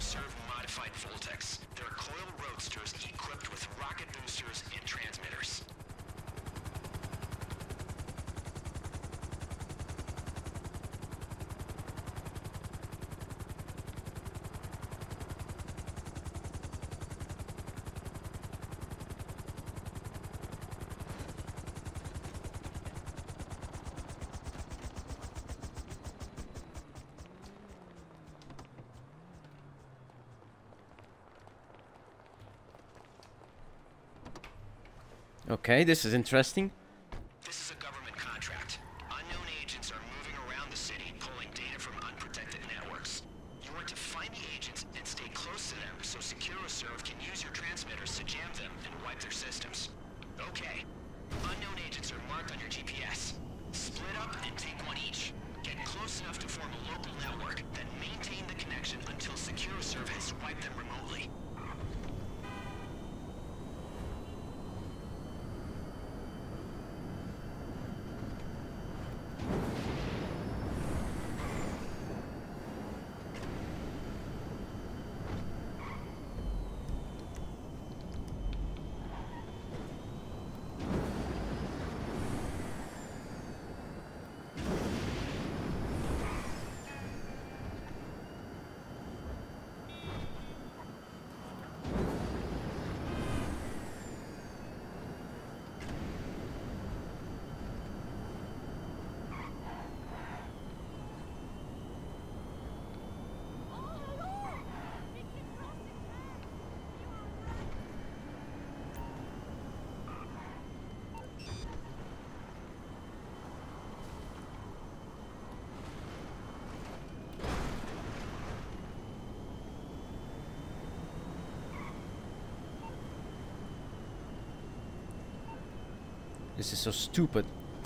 serve modified Voltics. They're coil roadsters equipped with rocket boosters and transmitters. Okay, this is interesting. This is a government contract. Unknown agents are moving around the city, pulling data from unprotected networks. You want to find the agents and stay close to them so SecuroServe can use your transmitters to jam them and wipe their systems. Okay. Unknown agents are marked on your GPS. Split up and take one each. Get close enough to form a local network, then maintain the connection until SecuroServe has wiped them remotely. This is so stupid.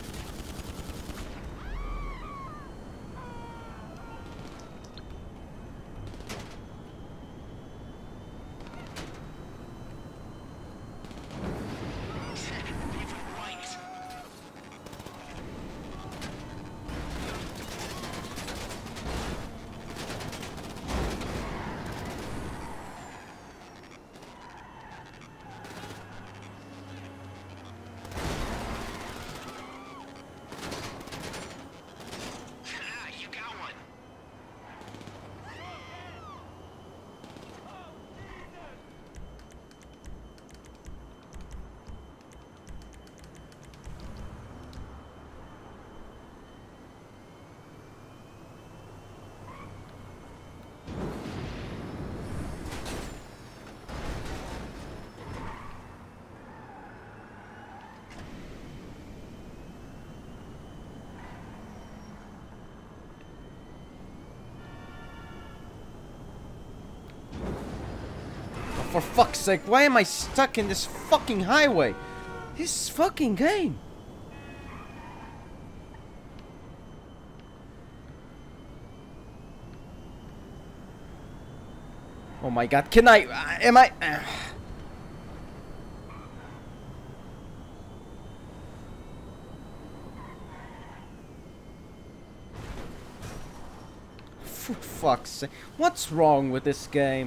For fuck's sake, why am I stuck in this fucking highway? This fucking game. Oh my god, can I... am I... For fuck's sake, what's wrong with this game?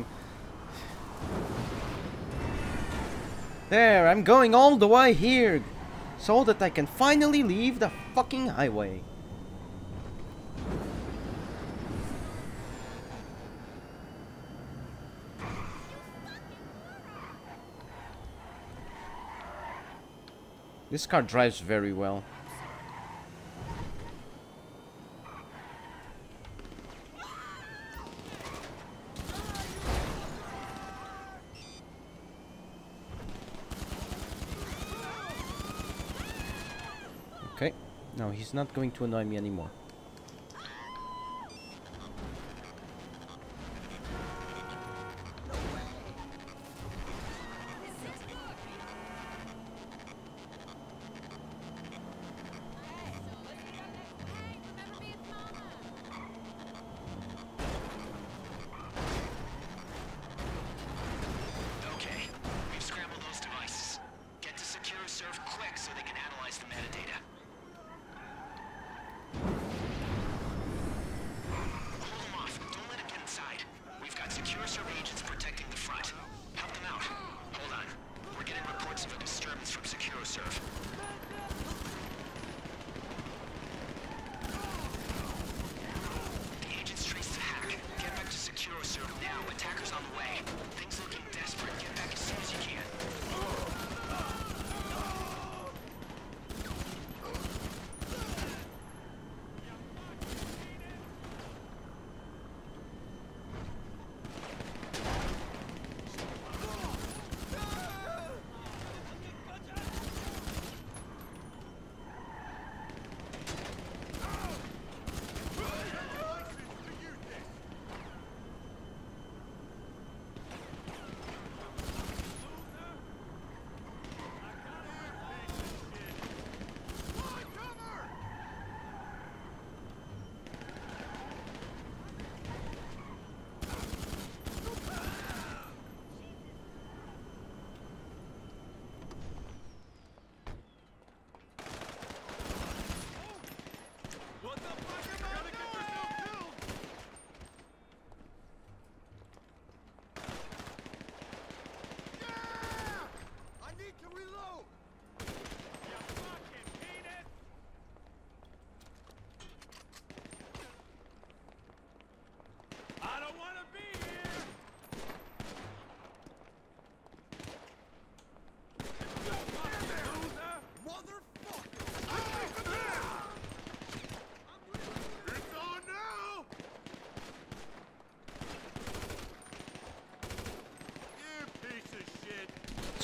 There, I'm going all the way here so that I can finally leave the fucking highway. This car drives very well. Okay, now he's not going to annoy me anymore.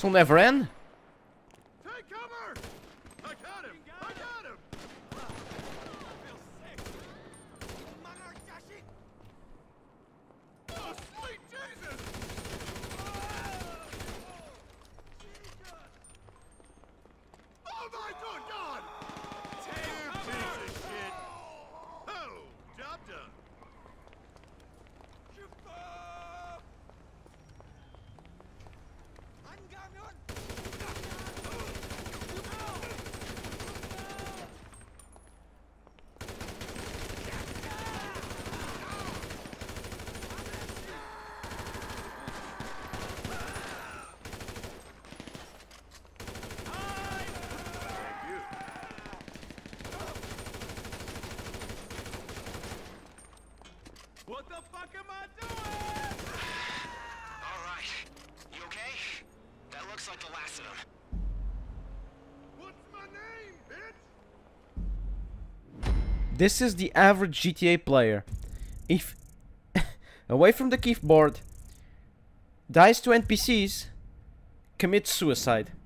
This will never end. Take cover! I got him! I got him! Oh, sweet Jesus! Oh my good God! Damn piece of shit! Oh, job done. What the fuck am I doing? All right. You okay? That looks like the last of them. What's my name, bitch? This is the average GTA player. If away from the keyboard, dies to NPCs, commits suicide.